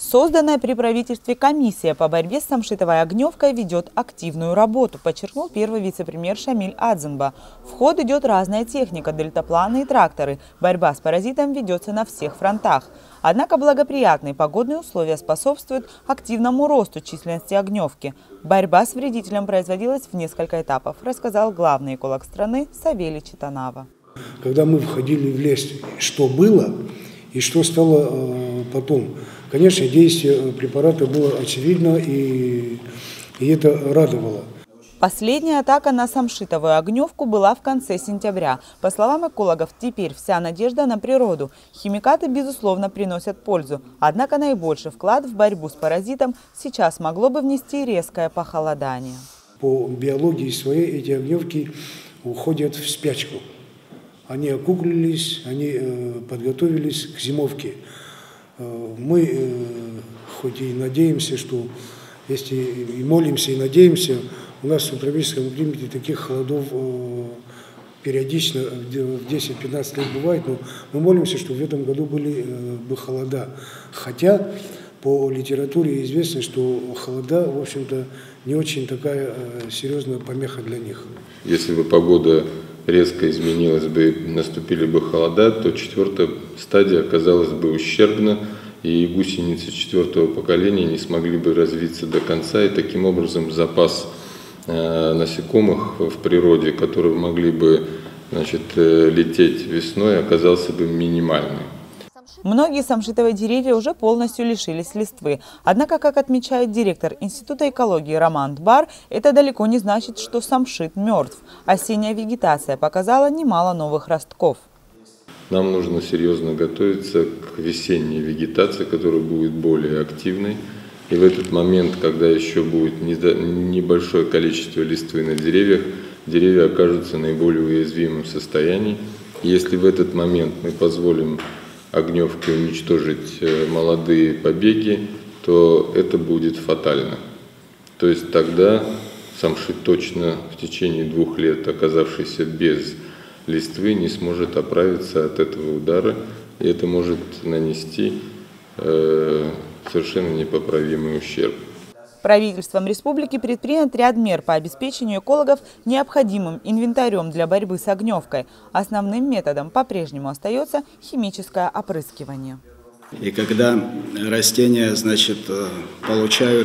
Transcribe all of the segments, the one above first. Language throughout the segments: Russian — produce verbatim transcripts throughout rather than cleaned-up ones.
Созданная при правительстве комиссия по борьбе с самшитовой огневкой ведет активную работу, подчеркнул первый вице-премьер Шамиль Адзенба. В ход идет разная техника, дельтапланы и тракторы. Борьба с паразитом ведется на всех фронтах. Однако благоприятные погодные условия способствуют активному росту численности огневки. Борьба с вредителем производилась в несколько этапов, рассказал главный эколог страны Савелий Читанава. Когда мы входили в лес, что было и что стало э, потом. Конечно, действие препарата было очевидно, и, и это радовало. Последняя атака на самшитовую огневку была в конце сентября. По словам экологов, теперь вся надежда на природу. Химикаты, безусловно, приносят пользу. Однако наибольший вклад в борьбу с паразитом сейчас могло бы внести резкое похолодание. По биологии своей эти огневки уходят в спячку. Они окуклились, они э, подготовились к зимовке. Э, мы э, хоть и надеемся, что если и молимся, и надеемся, у нас в тропическом климате таких холодов э, периодично в десять-пятнадцать лет бывает, но мы молимся, что в этом году были э, бы холода. Хотя по литературе известно, что холода, в общем-то, не очень такая э, серьезная помеха для них. Если бы погода резко изменилась бы, наступили бы холода, то четвертая стадия оказалась бы ущербна, и гусеницы четвертого поколения не смогли бы развиться до конца, и таким образом запас э, насекомых в природе, которые могли бы, значит, э, лететь весной, оказался бы минимальным. Многие самшитовые деревья уже полностью лишились листвы. Однако, как отмечает директор Института экологии Роман Дбар, это далеко не значит, что самшит мертв. Осенняя вегетация показала немало новых ростков. Нам нужно серьезно готовиться к весенней вегетации, которая будет более активной. И в этот момент, когда еще будет небольшое количество листвы на деревьях, деревья окажутся в наиболее уязвимом состоянии. Если в этот момент мы позволим огневке уничтожить молодые побеги, то это будет фатально. То есть тогда самшит точно в течение двух лет, оказавшийся без листвы, не сможет оправиться от этого удара, и это может нанести э, совершенно непоправимый ущерб. Правительством республики предпринят ряд мер по обеспечению экологов необходимым инвентарем для борьбы с огневкой. Основным методом по-прежнему остается химическое опрыскивание. И когда растения, значит, получают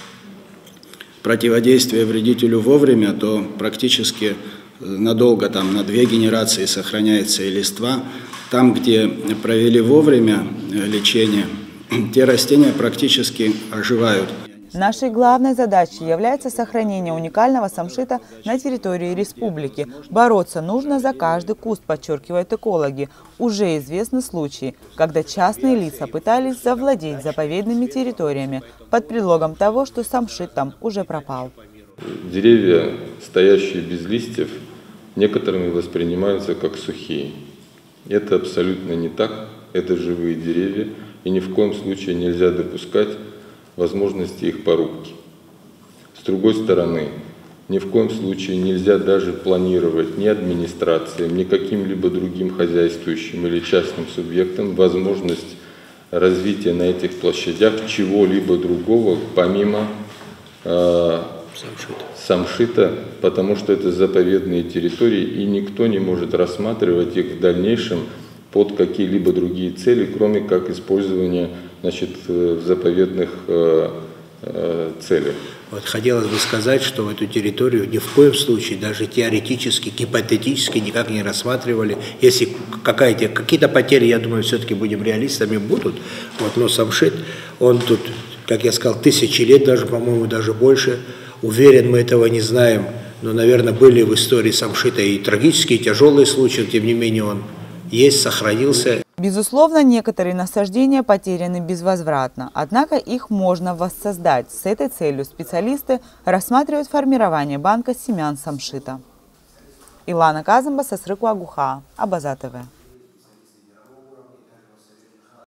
противодействие вредителю вовремя, то практически надолго, там, на две генерации сохраняется и листва. Там, где провели вовремя лечение, те растения практически оживают. Нашей главной задачей является сохранение уникального самшита на территории республики. Бороться нужно за каждый куст, подчеркивают экологи. Уже известны случаи, когда частные лица пытались завладеть заповедными территориями под предлогом того, что самшит там уже пропал. Деревья, стоящие без листьев, некоторыми воспринимаются как сухие. Это абсолютно не так. Это живые деревья, и ни в коем случае нельзя допускать возможности их порубки. С другой стороны, ни в коем случае нельзя даже планировать ни администрациям, ни каким-либо другим хозяйствующим или частным субъектам возможность развития на этих площадях чего-либо другого, помимо э, самшита. самшита, потому что это заповедные территории, и никто не может рассматривать их в дальнейшем под какие-либо другие цели, кроме как использования, значит, в заповедных э, э, целях. Вот хотелось бы сказать, что эту территорию ни в коем случае, даже теоретически, гипотетически никак не рассматривали. Если какая-то, какие-то потери, я думаю, все-таки будем реалистами, будут. Вот, но самшит, он тут, как я сказал, тысячи лет, даже, по-моему, даже больше. Уверен, мы этого не знаем, но, наверное, были в истории самшита и трагические, и тяжелые случаи, тем не менее он есть, сохранился. Безусловно, некоторые насаждения потеряны безвозвратно, однако их можно воссоздать. С этой целью специалисты рассматривают формирование банка семян самшита. Илана Казымба, Сасрыку Агуха, Абаза ТВ.